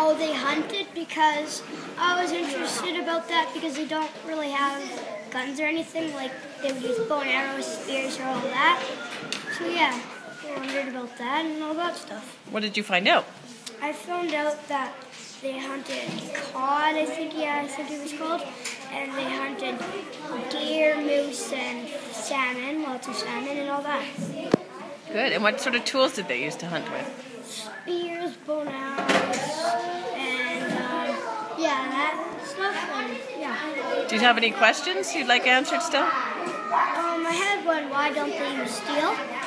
how they hunted because I was interested about that because they don't really have guns or anything. Like they would use bow and arrows, spears, or all that. So yeah, I wondered about that and all that stuff. What did you find out? I found out that they hunted cod, I think it was called, and they hunted deer, moose, and salmon, lots of salmon and all that. Good. And what sort of tools did they use to hunt with? Spears, bow and arrows, and that stuff, and yeah. Do you have any questions you'd like answered still? I had one, why don't they use steel?